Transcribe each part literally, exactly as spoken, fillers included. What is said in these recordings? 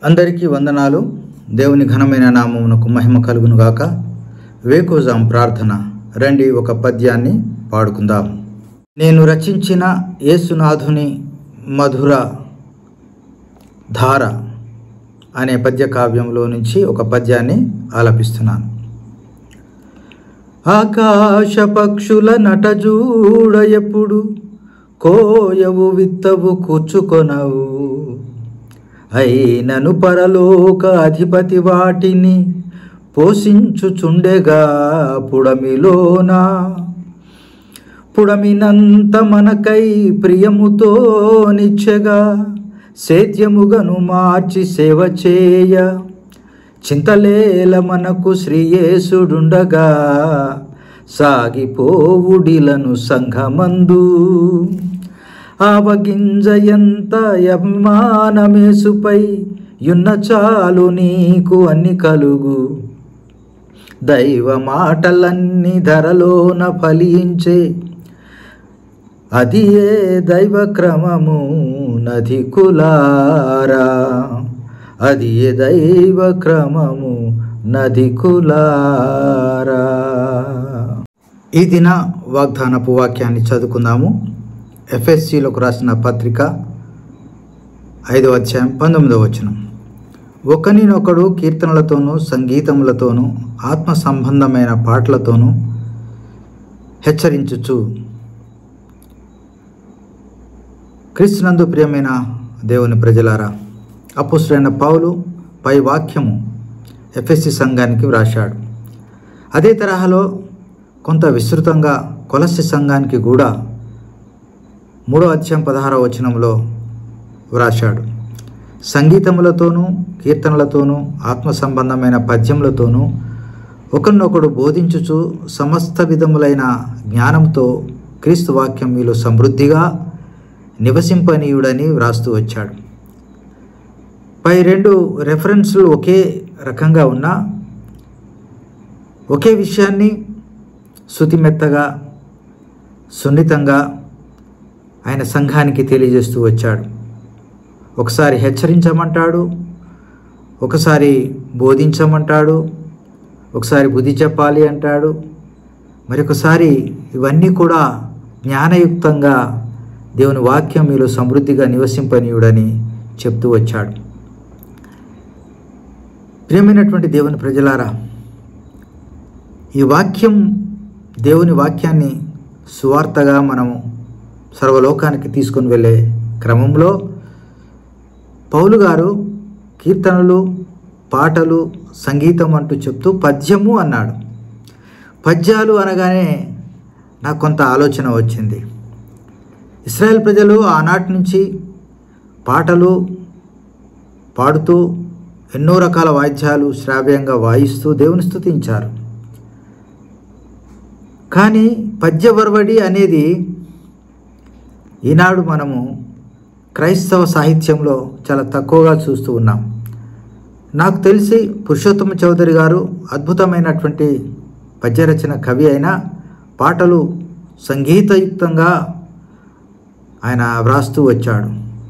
అందరికీ వందనాలు. దేవుని ఘనమైన నామమునకు మహిమ కలుగును గాక. వేకువజాం ప్రార్థన. రండి ఒక పద్యాన్ని పాడుకుందాం. నేను రచించిన యేసునాథుని మధుర ధార అనే పద్య కావ్యంలో నుంచి ఒక పద్యాన్ని ఆలపిస్తున్నాను. ఆకాశ పక్షుల నటజూడ ఎప్పుడు కోయవు విత్తవు కూర్చుకొనవు, అయినను పరలోక అధిపతి వాటిని పోషించుచుండెగా పుడమిలోన. పుడమినంత మనకై ప్రియముతో నిచ్చెగా సేద్యముగను మార్చి సేవ చేయ, చింతలేల మనకు శ్రీయేసుడుండగా సాగిపోవుడిలను సంఘమందు. ఆవగింజ ఎంత అభిమానమేసుపై యున్న చాలు నీకు అన్ని కలుగు, దైవ మాటలన్నీ ధరలోన ఫలించే అది ఏ దైవ క్రమము నధికులారా, అది ఏ దైవ క్రమము నధికులారా. ఈ దిన వాగ్దానపు వాక్యాన్ని చదువుకుందాము. ఎఫ్ఎస్సిలోకి రాసిన పత్రిక ఐదవ అధ్యాయం పంతొమ్మిదవ వచనం. ఒకరినొకడు కీర్తనలతోనూ సంగీతములతోనూ ఆత్మ సంబంధమైన పాటలతోనూ హెచ్చరించుచు. క్రీస్తునందు ప్రియమైన దేవుని ప్రజలారా, అపోస్తలుడైన పౌలు పై వాక్యము ఎఫ్ఎస్సి సంఘానికి వ్రాశాడు. అదే తరహాలో కొంత విస్తృతంగా కొలస్సీ సంఘానికి కూడా మూడో అధ్యాయం పదహారవ వచనంలో వ్రాశాడు. సంగీతములతోనూ కీర్తనలతోనూ ఆత్మ సంబంధమైన పద్యములతోనూ ఒకరినొకడు బోధించుచు సమస్త విధములైన జ్ఞానంతో క్రీస్తు వాక్యం మీలో సమృద్ధిగా నివసింపనీయుడని వ్రాస్తూ వచ్చాడు. పై రెండు రెఫరెన్స్లు ఒకే రకంగా ఉన్నా ఒకే విషయాన్ని శృతిమెత్తగా సున్నితంగా ఆయన సంఘానికి తెలియజేస్తూ వచ్చాడు. ఒకసారి హెచ్చరించమంటాడు, ఒకసారి బోధించమంటాడు, ఒకసారి బుద్ధి చెప్పాలి అంటాడు, మరొకసారి ఇవన్నీ కూడా జ్ఞానయుక్తంగా దేవుని వాక్యం మీలో సమృద్ధిగా నివసింపనీయుడని చెప్తూ వచ్చాడు. ప్రియమైనటువంటి దేవుని ప్రజలారా, ఈ వాక్యం దేవుని వాక్యాన్ని సువార్తగా మనము సర్వలోకానికి తీసుకొని వెళ్ళే క్రమంలో పౌలు గారు కీర్తనలు, పాటలు, సంగీతం అంటూ చెప్తూ పద్యము అన్నాడు. పద్యాలు అనగానే నాకు కొంత ఆలోచన వచ్చింది. ఇశ్రాయేల్ ప్రజలు ఆనాటి నుంచి పాటలు పాడుతూ ఎన్నో రకాల వాయిద్యాలు శ్రావ్యంగా వాయిస్తూ దేవుని స్తుతించారు. కానీ పద్యవర్వడి అనేది ఈనాడు మనము క్రైస్తవ సాహిత్యంలో చాలా తక్కువగా చూస్తూ ఉన్నాం. నాకు తెలిసి పురుషోత్తమ చౌదరి గారు అద్భుతమైనటువంటి పద్యరచన కవి అయినా పాటలు సంగీతయుక్తంగా ఆయన వ్రాస్తూ వచ్చాడు.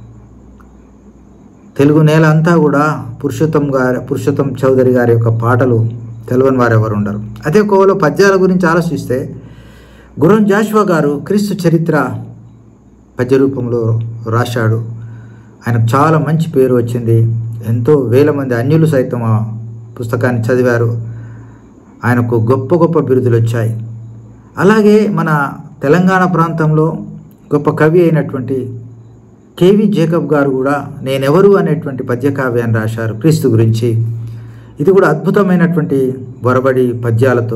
తెలుగు నేల అంతా కూడా పురుషోత్తం గారి పురుషోత్తం చౌదరి గారి యొక్క పాటలు తెలియని వారు ఎవరు ఉండరు. అదే కోవలో పద్యాల గురించి ఆలోచిస్తే గుర్రం జాషువా గారు క్రీస్తు చరిత్ర పద్య రూపంలో రాశాడు. ఆయనకు చాలా మంచి పేరు వచ్చింది. ఎంతో వేల మంది అన్యులు సైతం ఆ పుస్తకాన్ని చదివారు. ఆయనకు గొప్ప గొప్ప బిరుదులు వచ్చాయి. అలాగే మన తెలంగాణ ప్రాంతంలో గొప్ప కవి అయినటువంటి కేవి జేకబ్ గారు కూడా నేనెవరు అనేటువంటి పద్యకావ్యాన్ని రాశారు క్రీస్తు గురించి. ఇది కూడా అద్భుతమైనటువంటి వరబడి పద్యాలతో.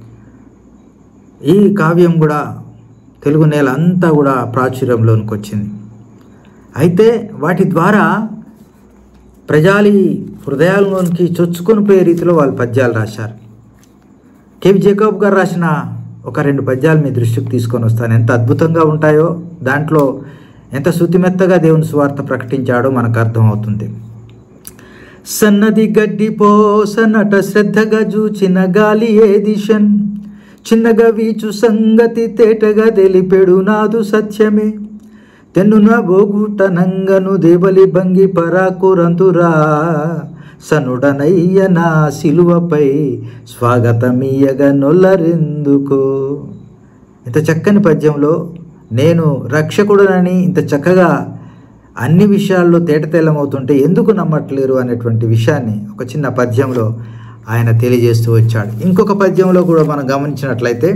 ఈ కావ్యం కూడా తెలుగు నేల అంతా కూడా ప్రాచుర్యంలోనికి వచ్చింది. అయితే వాటి ద్వారా ప్రజాలి హృదయాల్లోనికి చొచ్చుకొని పోయే రీతిలో వాళ్ళు పద్యాలు రాశారు. కేవి జేకబ్ గారు రాసిన ఒక రెండు పద్యాలు మీ దృష్టికి తీసుకొని వస్తాను. ఎంత అద్భుతంగా ఉంటాయో, దాంట్లో ఎంత శృతిమెత్తగా దేవుని సువార్త ప్రకటించాడో మనకు అర్థమవుతుంది. సన్నది గడ్డి పోసనట శ్రద్ధగా జూచిన గాలి ఏ దిశన్, చిన్నగా వీచు సంగతి తేటగా తెలిపెడు నాదు సత్యమే, తెన్నున బోగుటనంగను దేవలి భంగి పరాకురంతురా సనుడనయ్య నా సిలువపై స్వాగతమీయగా నొల్లరెందుకో. ఇంత చక్కని పద్యంలో నేను రక్షకుడనని ఇంత చక్కగా అన్ని విషయాల్లో తేటతెల్లమవుతుంటే ఎందుకు నమ్మట్లేరు అనేటువంటి విషయాన్ని ఒక చిన్న పద్యంలో ఆయన తెలియజేస్తూ వచ్చాడు. ఇంకొక పద్యంలో కూడా మనం గమనించినట్లయితే,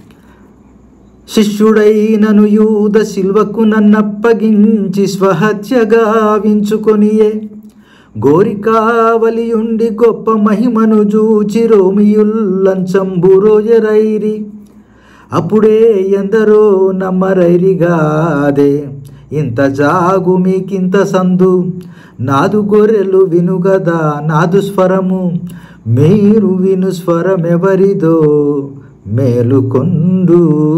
శిష్యుడైనను యూద సిల్వకు నన్నప్పగించి స్వహత్యగా వించుకొనియే గోరికావలియుండి గొప్ప మహిమను జూచి రోమియుల్లంచంబురోజరైరి అప్పుడే ఎందరో నమ్మరైరిగాదే ఇంత జాగు మీకింత సందు నాదు గొర్రెలు వినుగదా నాదు స్వరము మీరు విను స్వరమెవరిదో మేలుకొండు.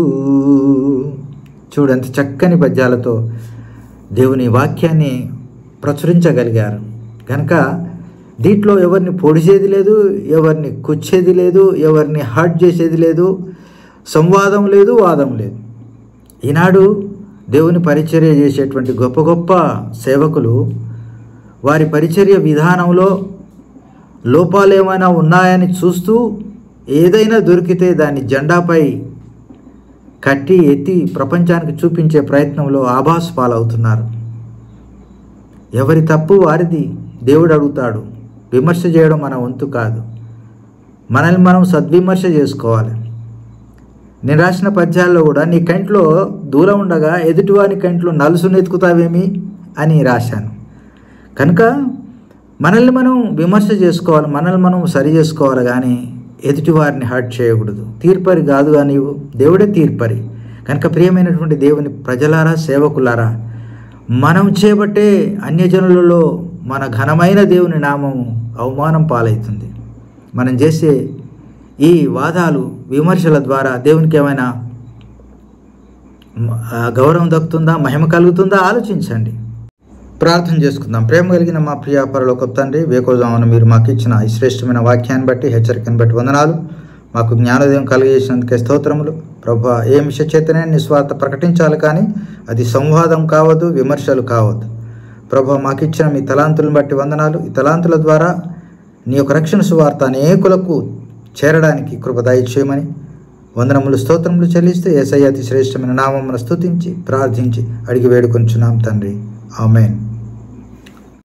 చూడంత చక్కని పద్యాలతో దేవుని వాక్యాన్ని ప్రచురించగలిగారు కనుక దీంట్లో ఎవరిని పొడిచేది లేదు, ఎవరిని కుచ్చేది లేదు, ఎవరిని హర్ట్ చేసేది లేదు, సంవాదం లేదు, వాదం లేదు. ఈనాడు దేవుని పరిచర్య చేసేటువంటి గొప్ప గొప్ప సేవకులు వారి పరిచర్య విధానంలో లోపాలు ఏమైనా ఉన్నాయని చూస్తూ ఏదైనా దొరికితే దాన్ని జెండాపై కట్టి ఎత్తి ప్రపంచానికి చూపించే ప్రయత్నంలో ఆభాసు పాలవుతున్నారు. ఎవరి తప్పు వారిది. దేవుడు అడుగుతాడు. విమర్శ చేయడం మన వంతు కాదు. మనల్ని మనం సద్విమర్శ చేసుకోవాలి. నేను రాసిన పద్యాల్లో కూడా నీ కంట్లో దూరం ఉండగా ఎదుటివాని కంట్లో నలుసును ఎత్తుకుతావేమి అని రాశాను. కనుక మనల్ని మనం విమర్శ చేసుకోవాలి, మనల్ని మనం సరి చేసుకోవాలి, కానీ ఎదుటివారిని హర్ట్ చేయకూడదు. తీర్పరి కాదుగా నీవు, దేవుడే తీర్పరి. కనుక ప్రియమైనటువంటి దేవుని ప్రజలారా, సేవకులారా, మనం చేపట్టే అన్యజనులలో మన ఘనమైన దేవుని నామము అవమానం పాలవుతుంది. మనం చేసే ఈ వాదాలు విమర్శల ద్వారా దేవునికి ఏమైనా గౌరవం దక్కుతుందా, మహిమ కలుగుతుందా ఆలోచించండి. ప్రార్థన చేసుకుందాం. ప్రేమ కలిగిన మా ప్రియ పరలోకపు తండ్రి, వేకోజామున మీరు మాకు ఇచ్చిన ఈ శ్రేష్టమైన వాక్యాన్ని బట్టి, హెచ్చరికను బట్టి వందనాలు. మాకు జ్ఞానోదయం కలిగజేసినందుకే స్తోత్రములు. ప్రభువా, ఏ విషయ చేతనే నిస్వార్థ ప్రకటించాలి, కానీ అది సంవాదం కావద్దు, విమర్శలు కావద్దు. ప్రభువా, మాకు ఇచ్చిన మీ తలాంతులను బట్టి వందనాలు. ఈ తలాంతుల ద్వారా నీ యొక్క రక్షణ సువార్త అనేకులకు చేరడానికి కృప దయచేయమని వందనములు, స్తోత్రములు చెల్లిస్తూ యేసయ్య అతి శ్రేష్టమైన నామమును స్తుతించి ప్రార్థించి అడిగి వేడుకొంచున్నాం తండ్రి. ఆమేన్.